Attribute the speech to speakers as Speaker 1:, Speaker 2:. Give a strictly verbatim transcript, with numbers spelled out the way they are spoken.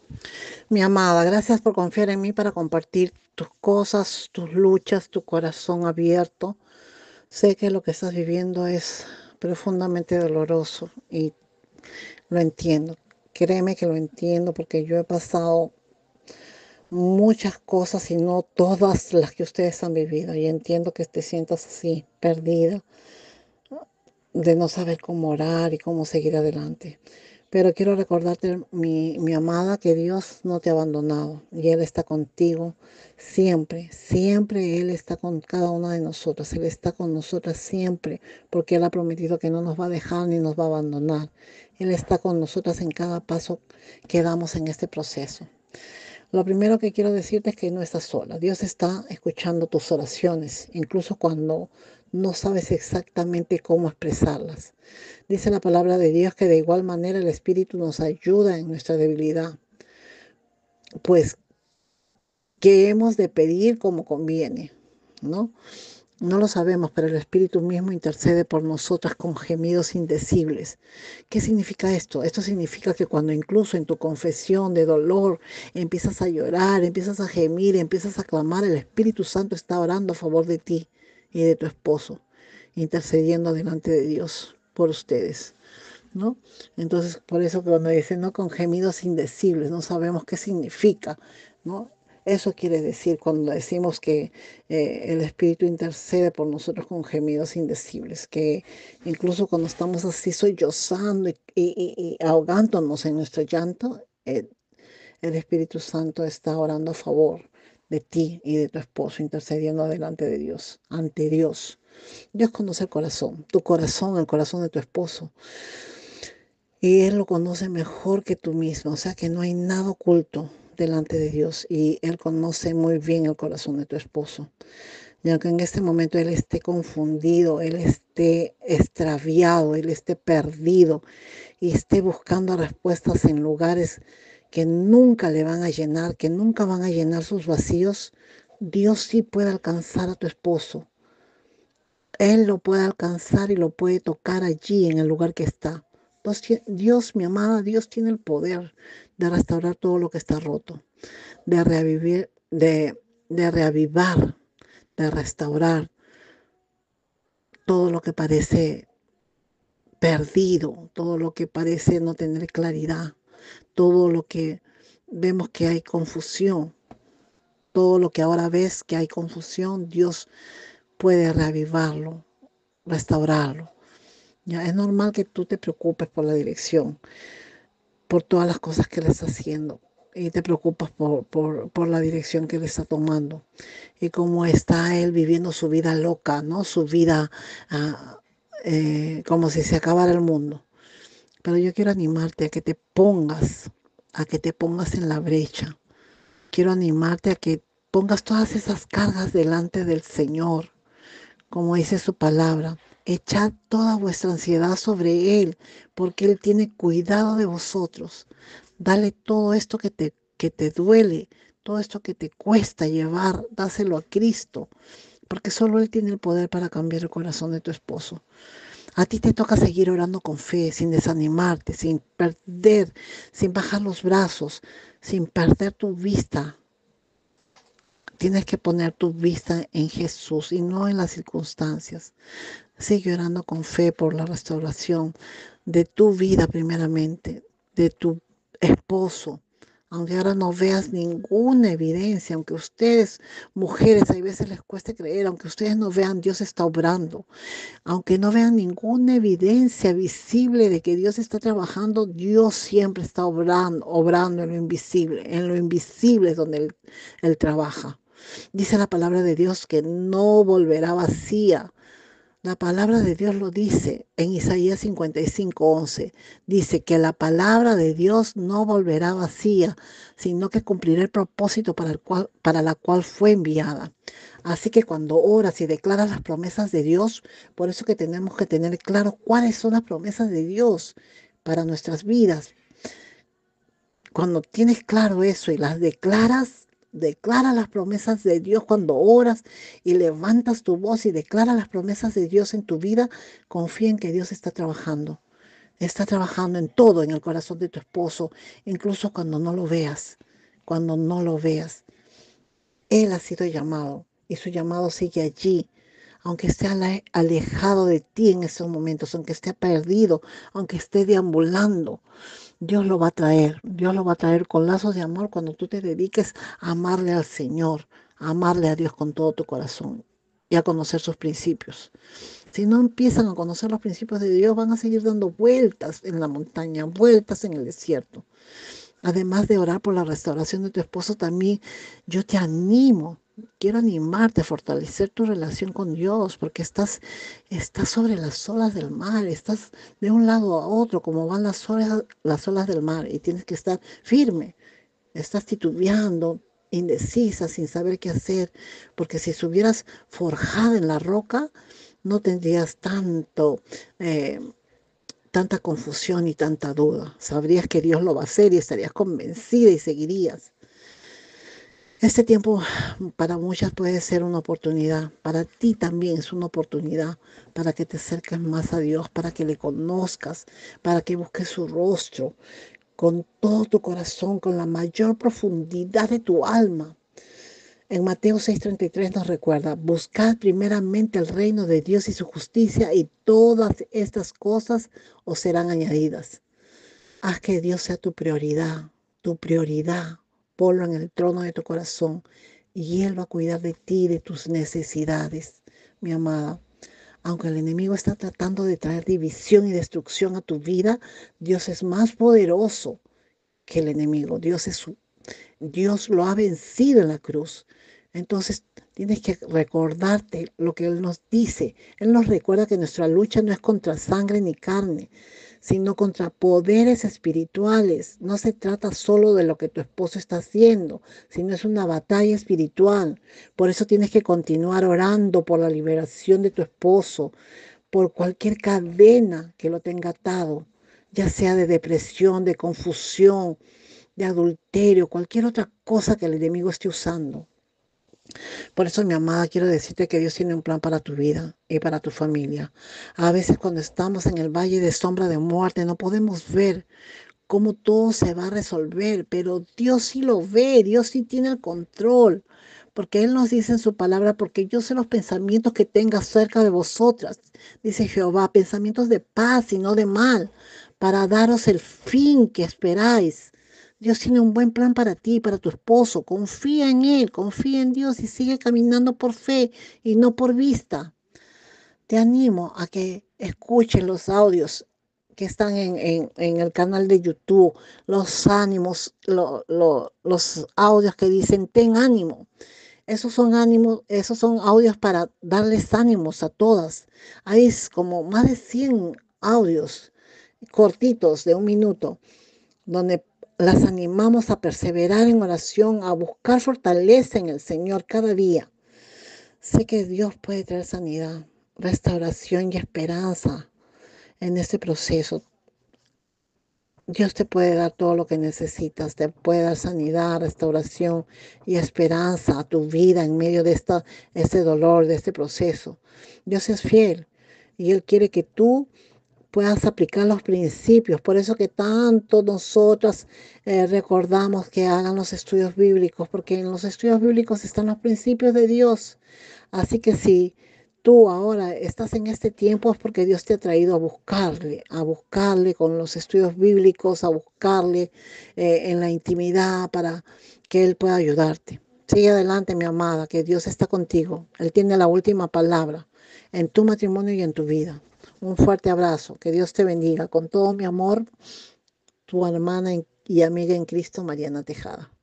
Speaker 1: Mi amada, gracias por confiar en mí para compartir tus cosas, tus luchas, tu corazón abierto. Sé que lo que estás viviendo es profundamente doloroso y lo entiendo. Créeme que lo entiendo porque yo he pasado muchas cosas y no todas las que ustedes han vivido. Y entiendo que te sientas así, perdida, de no saber cómo orar y cómo seguir adelante. Pero quiero recordarte, mi, mi amada, que Dios no te ha abandonado y Él está contigo siempre, siempre Él está con cada una de nosotras, Él está con nosotras siempre, porque Él ha prometido que no nos va a dejar ni nos va a abandonar. Él está con nosotras en cada paso que damos en este proceso. Lo primero que quiero decirte es que no estás sola. Dios está escuchando tus oraciones, incluso cuando no sabes exactamente cómo expresarlas. Dice la palabra de Dios que de igual manera el Espíritu nos ayuda en nuestra debilidad, pues que hemos de pedir como conviene, ¿no? No lo sabemos, pero el Espíritu mismo intercede por nosotras con gemidos indecibles. ¿Qué significa esto? Esto significa que cuando incluso en tu confesión de dolor empiezas a llorar, empiezas a gemir, empiezas a clamar, el Espíritu Santo está orando a favor de ti y de tu esposo, intercediendo delante de Dios por ustedes, ¿no? Entonces, por eso cuando dicen, ¿no? Con gemidos indecibles, no sabemos qué significa, ¿no? Eso quiere decir cuando decimos que eh, el Espíritu intercede por nosotros con gemidos indecibles, que incluso cuando estamos así sollozando y, y- y ahogándonos en nuestro llanto, eh, el Espíritu Santo está orando a favor de ti y de tu esposo, intercediendo delante de Dios, ante Dios. Dios conoce el corazón, tu corazón, el corazón de tu esposo. Y Él lo conoce mejor que tú mismo, o sea que no hay nada oculto delante de Dios y Él conoce muy bien el corazón de tu esposo. Y aunque en este momento Él esté confundido, Él esté extraviado, Él esté perdido y esté buscando respuestas en lugares que nunca le van a llenar, que nunca van a llenar sus vacíos, Dios sí puede alcanzar a tu esposo. Él lo puede alcanzar y lo puede tocar allí en el lugar que está. Dios, Dios, mi amada, Dios tiene el poder de restaurar todo lo que está roto, de revivir, de, de reavivar, de restaurar todo lo que parece perdido, todo lo que parece no tener claridad, todo lo que vemos que hay confusión, todo lo que ahora ves que hay confusión, Dios puede reavivarlo, restaurarlo. Ya es normal que tú te preocupes por la dirección, por todas las cosas que él está haciendo y te preocupas por, por, por la dirección que él está tomando y cómo está él viviendo su vida loca, ¿no? Su vida ah, eh, como si se acabara el mundo. Pero yo quiero animarte a que te pongas, a que te pongas en la brecha. Quiero animarte a que pongas todas esas cargas delante del Señor, como dice su palabra. Echad toda vuestra ansiedad sobre Él, porque Él tiene cuidado de vosotros. Dale todo esto que te, que te duele, todo esto que te cuesta llevar, dáselo a Cristo, porque solo Él tiene el poder para cambiar el corazón de tu esposo. A ti te toca seguir orando con fe, sin desanimarte, sin perder, sin bajar los brazos, sin perder tu vista. Tienes que poner tu vista en Jesús y no en las circunstancias. Sigue orando con fe por la restauración de tu vida primeramente, de tu esposo. Aunque ahora no veas ninguna evidencia, aunque ustedes, mujeres, a veces les cueste creer, aunque ustedes no vean, Dios está obrando. Aunque no vean ninguna evidencia visible de que Dios está trabajando, Dios siempre está obrando, obrando en lo invisible. En lo invisible es donde Él, Él trabaja. Dice la palabra de Dios que no volverá vacía. La palabra de Dios lo dice en Isaías cincuenta y cinco, once. Dice que la palabra de Dios no volverá vacía, sino que cumplirá el propósito para, el cual, para la cual fue enviada. Así que cuando oras y declaras las promesas de Dios, por eso que tenemos que tener claro cuáles son las promesas de Dios para nuestras vidas. Cuando tienes claro eso y las declaras, declara las promesas de Dios cuando oras y levantas tu voz y declara las promesas de Dios en tu vida, confía en que Dios está trabajando. Está trabajando en todo, en el corazón de tu esposo, incluso cuando no lo veas, cuando no lo veas. Él ha sido llamado y su llamado sigue allí, aunque esté alejado de ti en esos momentos, aunque esté perdido, aunque esté deambulando. Dios lo va a traer, Dios lo va a traer con lazos de amor cuando tú te dediques a amarle al Señor, a amarle a Dios con todo tu corazón y a conocer sus principios. Si no empiezan a conocer los principios de Dios, van a seguir dando vueltas en la montaña, vueltas en el desierto. Además de orar por la restauración de tu esposo, también yo te animo, quiero animarte a fortalecer tu relación con Dios, porque estás, estás sobre las olas del mar, estás de un lado a otro, como van las olas, las olas del mar, y tienes que estar firme. Estás titubeando, indecisa, sin saber qué hacer, porque si estuvieras forjada en la roca, no tendrías tanto, eh, tanta confusión y tanta duda. Sabrías que Dios lo va a hacer y estarías convencida y seguirías. Este tiempo para muchas puede ser una oportunidad, para ti también es una oportunidad para que te acerques más a Dios, para que le conozcas, para que busques su rostro con todo tu corazón, con la mayor profundidad de tu alma. En Mateo seis treinta y tres nos recuerda, buscad primeramente el reino de Dios y su justicia y todas estas cosas os serán añadidas. Haz que Dios sea tu prioridad, tu prioridad. Ponlo en el trono de tu corazón y Él va a cuidar de ti y de tus necesidades, mi amada. Aunque el enemigo está tratando de traer división y destrucción a tu vida, Dios es más poderoso que el enemigo. Dios es su Dios lo ha vencido en la cruz. Entonces tienes que recordarte lo que Él nos dice. Él nos recuerda que nuestra lucha no es contra sangre ni carne, sino contra poderes espirituales. No se trata solo de lo que tu esposo está haciendo, sino es una batalla espiritual. Por eso tienes que continuar orando por la liberación de tu esposo, por cualquier cadena que lo tenga atado, ya sea de depresión, de confusión, de adulterio, cualquier otra cosa que el enemigo esté usando. Por eso, mi amada, quiero decirte que Dios tiene un plan para tu vida y para tu familia. A veces cuando estamos en el valle de sombra de muerte no podemos ver cómo todo se va a resolver, pero Dios sí lo ve, Dios sí tiene el control. Porque Él nos dice en su palabra, porque yo sé los pensamientos que tenga acerca de vosotras, dice Jehová, pensamientos de paz y no de mal, para daros el fin que esperáis. Dios tiene un buen plan para ti, para tu esposo. Confía en Él, confía en Dios y sigue caminando por fe y no por vista. Te animo a que escuches los audios que están en, en, en el canal de YouTube, los ánimos, lo, lo, los audios que dicen ten ánimo. Esos son ánimos, esos son audios para darles ánimos a todas. Hay como más de cien audios cortitos de un minuto donde las animamos a perseverar en oración, a buscar fortaleza en el Señor cada día. Sé que Dios puede traer sanidad, restauración y esperanza en este proceso. Dios te puede dar todo lo que necesitas, te puede dar sanidad, restauración y esperanza a tu vida en medio de esta, este dolor, de este proceso. Dios es fiel y Él quiere que tú puedas aplicar los principios. Por eso que tanto nosotras eh, recordamos que hagan los estudios bíblicos, porque en los estudios bíblicos están los principios de Dios. Así que si tú ahora estás en este tiempo es porque Dios te ha traído a buscarle, a buscarle con los estudios bíblicos, a buscarle eh, en la intimidad para que Él pueda ayudarte. Sigue adelante, mi amada, que Dios está contigo. Él tiene la última palabra en tu matrimonio y en tu vida. Un fuerte abrazo. Que Dios te bendiga. Con todo mi amor, tu hermana y amiga en Cristo, Mariana Tejada.